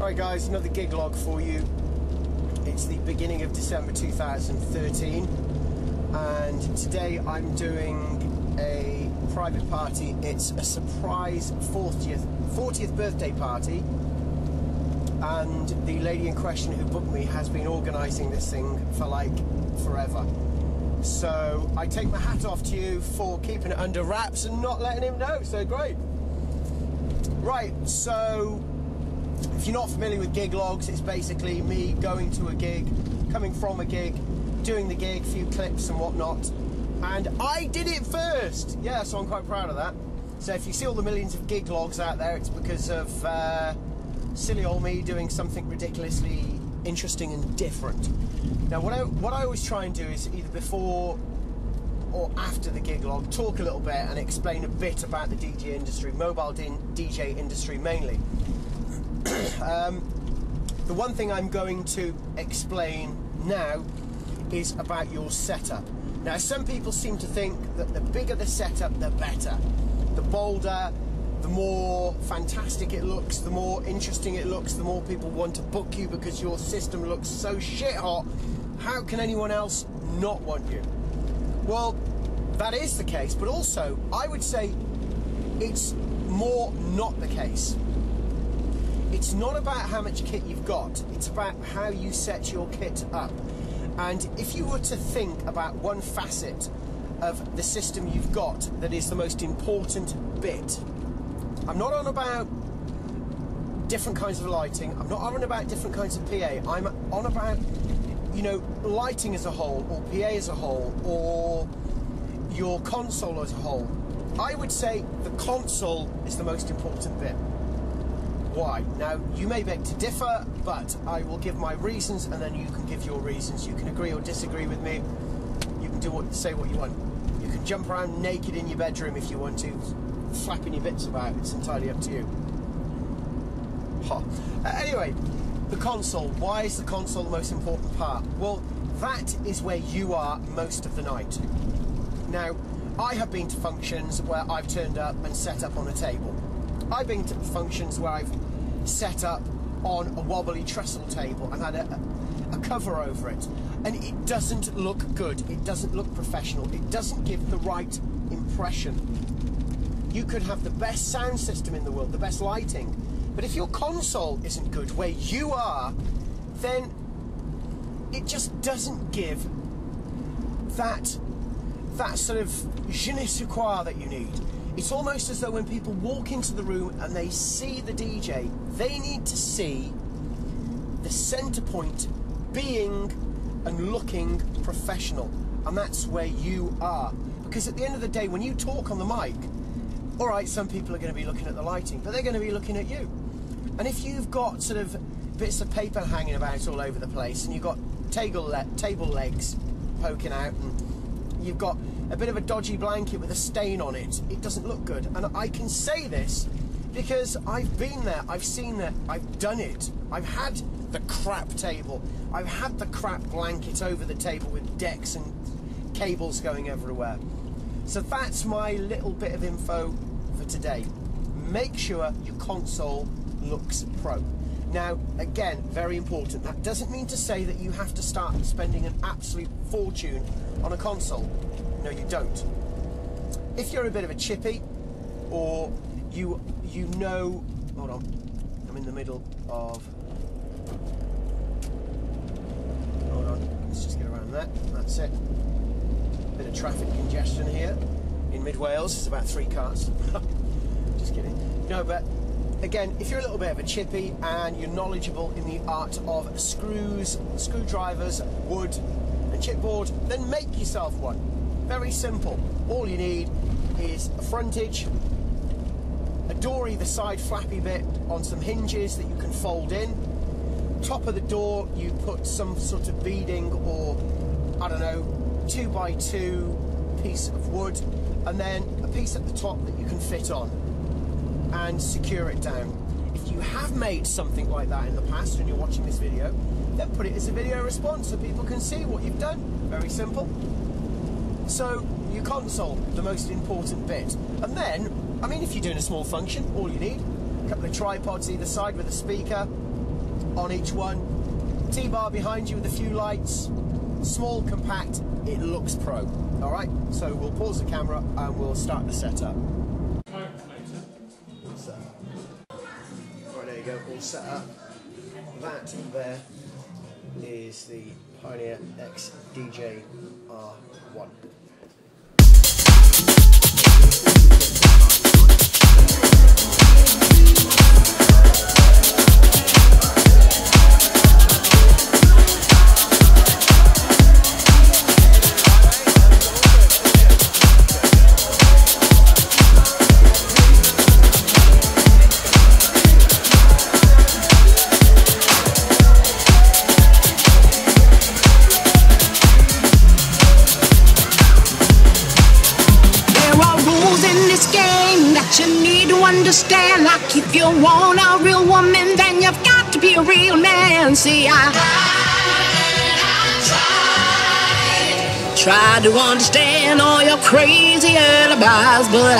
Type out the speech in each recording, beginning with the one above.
Alright guys, another gig log for you. It's the beginning of December 2013 and today I'm doing a private party. It's a surprise 40th birthday party, and the lady in question who booked me has been organising this thing for like forever. So I take my hat off to you for keeping it under wraps and not letting him know, so great. Right, so if you're not familiar with gig logs, it's basically me going to a gig, coming from a gig, doing the gig, a few clips and whatnot. And I did it first! Yeah, so I'm quite proud of that. So if you see all the millions of gig logs out there, it's because of silly old me doing something ridiculously interesting and different. Now what I always try and do is either before or after the gig log, talk a little bit and explain a bit about the DJ industry, mobile DJ industry mainly. The one thing I'm going to explain now is about your setup. Now, some people seem to think that the bigger the setup, the better. The bolder, the more fantastic it looks, the more interesting it looks, the more people want to book you because your system looks so shit hot. How can anyone else not want you? Well, that is the case, but also I would say it's more not the case. It's not about how much kit you've got, it's about how you set your kit up. And if you were to think about one facet of the system you've got that is the most important bit, I'm not on about different kinds of lighting, I'm not on about different kinds of PA, I'm on about, you know, lighting as a whole, or PA as a whole, or your console as a whole. I would say the console is the most important bit. Why? Now, you may beg to differ, but I will give my reasons and then you can give your reasons. You can agree or disagree with me. You can say what you want. You can jump around naked in your bedroom if you want to, flapping your bits about. It's entirely up to you. Anyway, the console. Why is the console the most important part? Well, that is where you are most of the night. Now, I have been to functions where I've turned up and set up on a table. I've been to functions where I've set up on a wobbly trestle table and had a cover over it, and it doesn't look good, it doesn't look professional, it doesn't give the right impression. You could have the best sound system in the world, the best lighting, but if your console isn't good where you are, then it just doesn't give that sort of je ne sais quoi that you need. It's almost as though when people walk into the room and they see the DJ, they need to see the centre point being and looking professional. And that's where you are. Because at the end of the day, when you talk on the mic, alright, some people are going to be looking at the lighting, but they're going to be looking at you. And if you've got sort of bits of paper hanging about all over the place, and you've got table legs poking out, and you've got a bit of a dodgy blanket with a stain on it, it doesn't look good. And I can say this because I've been there, I've seen that, I've done it. I've had the crap table, I've had the crap blanket over the table with decks and cables going everywhere. So that's my little bit of info for today. Make sure your console looks pro. Now, again, very important, that doesn't mean to say that you have to start spending an absolute fortune on a console. No, you don't. If you're a bit of a chippy, or you know, hold on, I'm in the middle of, hold on, let's just get around that, that's it. Bit of traffic congestion here in mid-Wales, it's about 3 cars. Just kidding. No, but again, if you're a little bit of a chippy and you're knowledgeable in the art of screws, screwdrivers, wood and chipboard, then make yourself one. Very simple. All you need is a frontage, a door either side, flappy bit on some hinges that you can fold in. Top of the door, you put some sort of beading or, I don't know, 2x2 piece of wood, and then a piece at the top that you can fit on and secure it down. If you have made something like that in the past and you're watching this video, then put it as a video response so people can see what you've done. Very simple. So your console, the most important bit. And then, I mean, if you're doing a small function, all you need, a couple of tripods either side with a speaker, on each one. T-bar behind you with a few lights. Small, compact, it looks pro. All right, so we'll pause the camera and we'll start the setup. So, right, there you go, all set up. That there is the Pioneer X DJ R1. Understand, like if you want a real woman, then you've got to be a real man. See, I tried to understand all your crazy alibis, but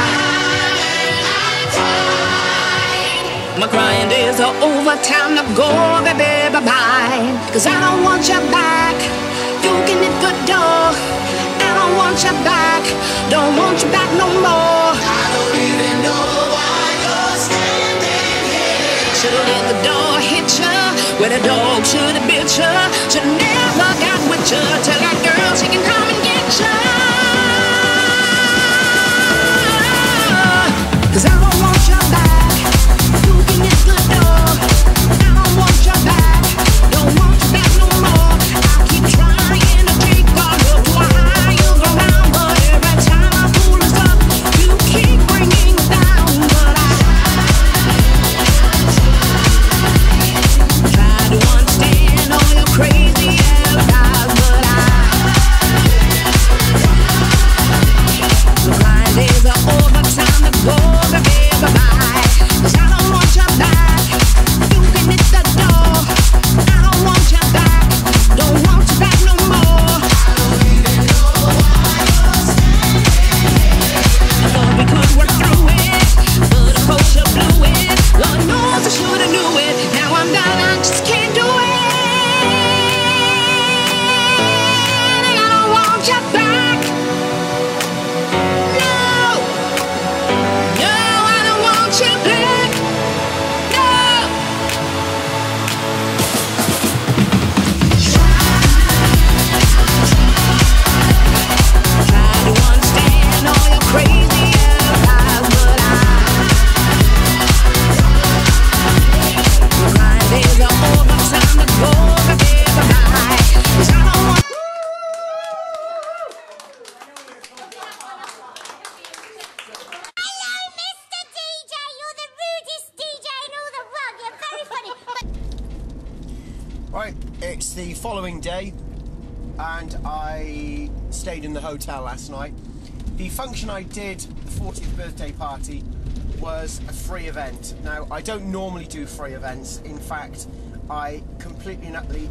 my crying days are over, time to go, baby, bye-bye. Cause I don't want you back, you can hit the door. I don't want you back, don't want you back no more. I don't even know why you're standing here. Should've let the door hit ya, where the dog should've bit ya. Should've never got with ya, tell that girl she can come and get ya. Cause I don't want you back, you can hit the door. I don't want you back, don't want you back no more. I keep trying to take all up to a higher ground, but every time I pull us up, you keep bringing us down. But I try to understand all your crazy alibis, but the blind days are over, time to go, baby, bye-bye. Cause I don't want you back, you can hit the door. I don't want you back, don't want you back no more. I don't even know why you're standing here. I thought we could work through it, but of course you blew it. Lord knows I should've knew it, now I'm done, I just can't do it. And I don't want you back. No, no, I don't want you back. No. Try to understand all your crazy alibis, but the grind days are over, time to go, baby, bye-bye. 'Cause I don't want. Hello, Mr. DJ. You're the rudest DJ in all the world. You're very funny. Right, it's the following day, and I stayed in the hotel last night. The function I did, the 40th birthday party, was a free event. Now, I don't normally do free events. In fact, I completely and utterly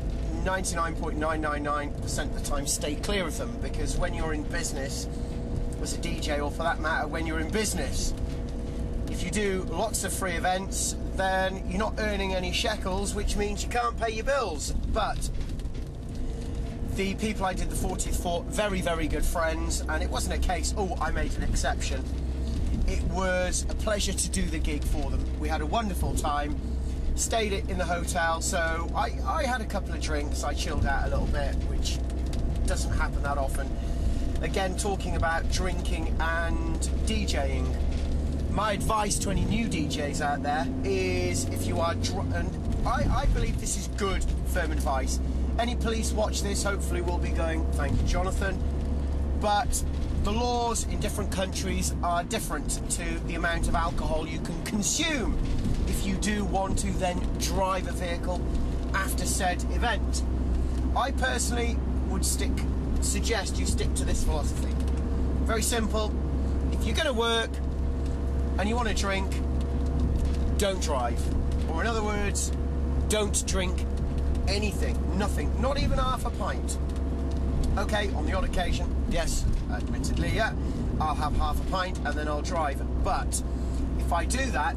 99.999% of the time stay clear of them, because when you're in business as a DJ, or for that matter when you're in business, if you do lots of free events, then you're not earning any shekels, which means you can't pay your bills. But the people I did the 40th for, very, very good friends, and it wasn't a case, oh, I made an exception. It was a pleasure to do the gig for them. We had a wonderful time, stayed in the hotel, so I had a couple of drinks, I chilled out a little bit, which doesn't happen that often. Again, talking about drinking and DJing, my advice to any new DJs out there is, if you are drunk, and I believe this is good, firm advice. Any police watch this, hopefully will be going, thank you, Jonathan. But the laws in different countries are different to the amount of alcohol you can consume if you do want to then drive a vehicle after said event. I personally would suggest you stick to this philosophy. Very simple. If you're going to work and you want to drink, don't drive. Or in other words, don't drink anything, nothing, not even half a pint. Okay, on the odd occasion, yes, admittedly, yeah, I'll have half a pint and then I'll drive. But if I do that,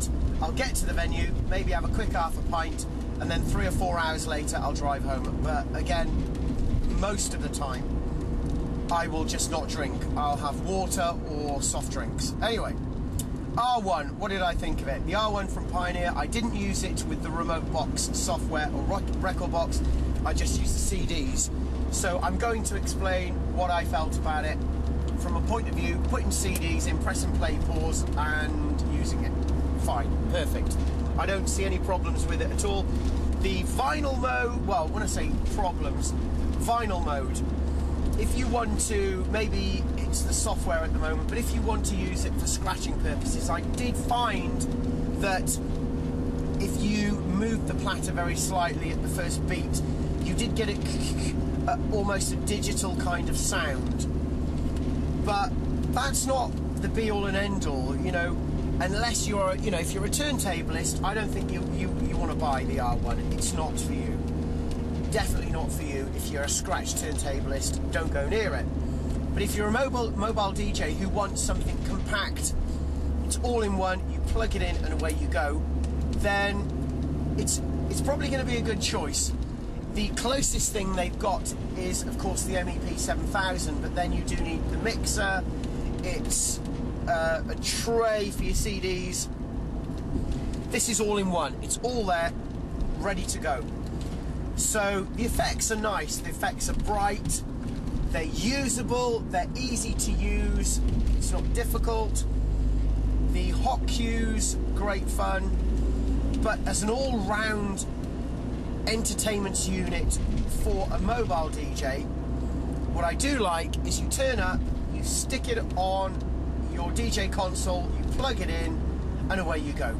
I'll get to the venue, maybe have a quick half a pint, and then 3 or 4 hours later I'll drive home. But again, most of the time I will just not drink. I'll have water or soft drinks. Anyway, R1, what did I think of it? The R1 from Pioneer, I didn't use it with the remote box software or record box, I just used the CDs. So I'm going to explain what I felt about it from a point of view, putting CDs in, pressing play, pause, and using it. Fine, perfect. I don't see any problems with it at all. The vinyl mode, well, when I say problems, vinyl mode, if you want to, maybe it's the software at the moment, but if you want to use it for scratching purposes, I did find that if you moved the platter very slightly at the first beat, you did get it almost a digital kind of sound. But that's not the be-all and end-all, you know, unless you're, you know, if you're a turntablist, I don't think you want to buy the R1. It's not for you. Definitely not for you. If you're a scratch turntablist, don't go near it. But if you're a mobile DJ who wants something compact, it's all in one, you plug it in and away you go, then it's probably going to be a good choice. The closest thing they've got is, of course, the MEP 7000, but then you do need the mixer, it's a tray for your CDs. This is all in one. It's all there, ready to go. So the effects are nice. The effects are bright, they're usable, they're easy to use, it's not difficult. The hot cues, great fun. But as an all-round entertainment unit for a mobile DJ, what I do like is you turn up, you stick it on your DJ console, you plug it in, and away you go.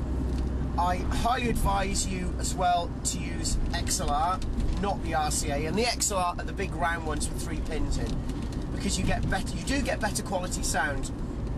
I highly advise you as well to use XLR, not the RCA, and the XLR are the big round ones with 3 pins in, because you do get better quality sound.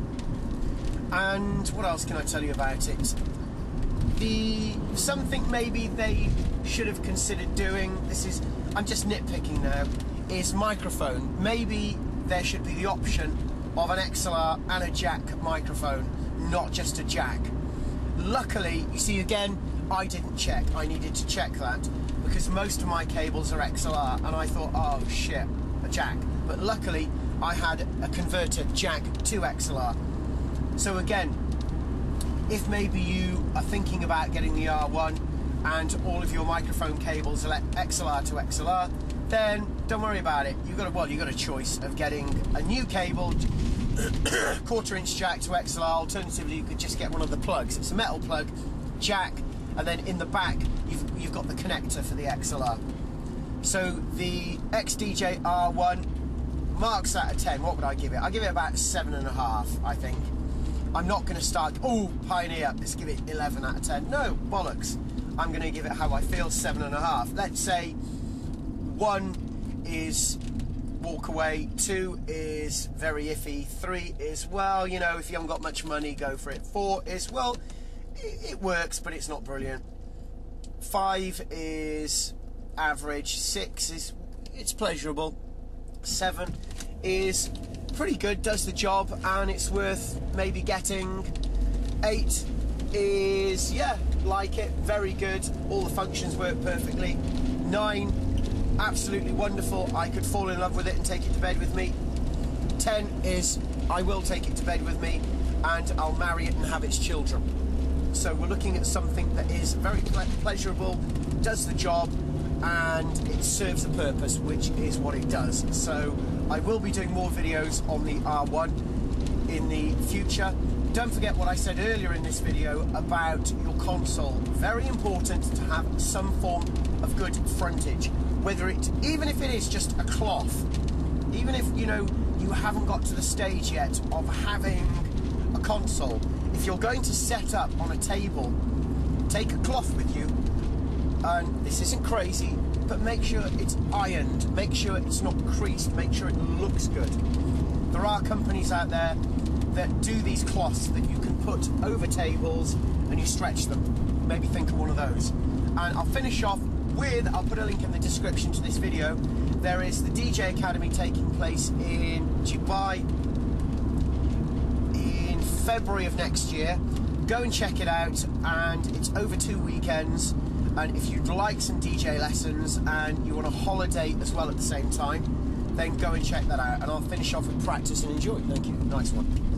And what else can I tell you about it? Something maybe they should have considered doing, I'm just nitpicking now, is microphone. Maybe there should be the option of an XLR and a jack microphone, not just a jack. Luckily, you see, again, I didn't check. I needed to check that because most of my cables are XLR, and I thought, oh shit, a jack. But luckily, I had a converter jack to XLR. So again, if maybe you are thinking about getting the R1 and all of your microphone cables are XLR to XLR, then don't worry about it. You've got a choice of getting a new cable, 1/4 inch jack to XLR. Alternatively, you could just get one of the plugs. It's a metal plug, jack, and then in the back you've got the connector for the XLR. So the XDJ R1 marks out of 10. What would I give it? I give it about 7.5, I think. I'm not going to start, oh, Pioneer, let's give it 11 out of 10. No, bollocks. I'm going to give it how I feel, 7.5. Let's say 1 is walk away, 2 is very iffy, 3 is, well, you know, if you haven't got much money, go for it. 4 is, well, it works, but it's not brilliant. 5 is average. 6 is, it's pleasurable. 7 is pretty good, does the job, and it's worth maybe getting. 8 is, yeah, like it, very good, all the functions work perfectly. 9, absolutely wonderful, I could fall in love with it and take it to bed with me. 10 is, I will take it to bed with me and I'll marry it and have its children. So we're looking at something that is very pleasurable, does the job, and it serves a purpose, which is what it does. So I will be doing more videos on the R1 in the future. Don't forget what I said earlier in this video about your console. Very important to have some form of good frontage, even if it is just a cloth, even if, you know, you haven't got to the stage yet of having a console. If you're going to set up on a table, take a cloth with you, and this isn't crazy, but make sure it's ironed, make sure it's not creased, make sure it looks good. There are companies out there that do these cloths that you can put over tables and you stretch them. Maybe think of one of those. And I'll finish off with, I'll put a link in the description to this video. There is the DJ Academy taking place in Dubai in February of next year. Go and check it out, and it's over 2 weekends. And if you'd like some DJ lessons and you want a holiday as well at the same time, then go and check that out. And I'll finish off with practice and enjoy. Thank you. Nice one.